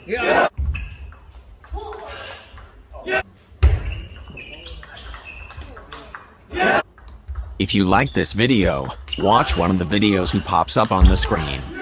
Yeah. If you like this video, watch one of the videos who pops up on the screen.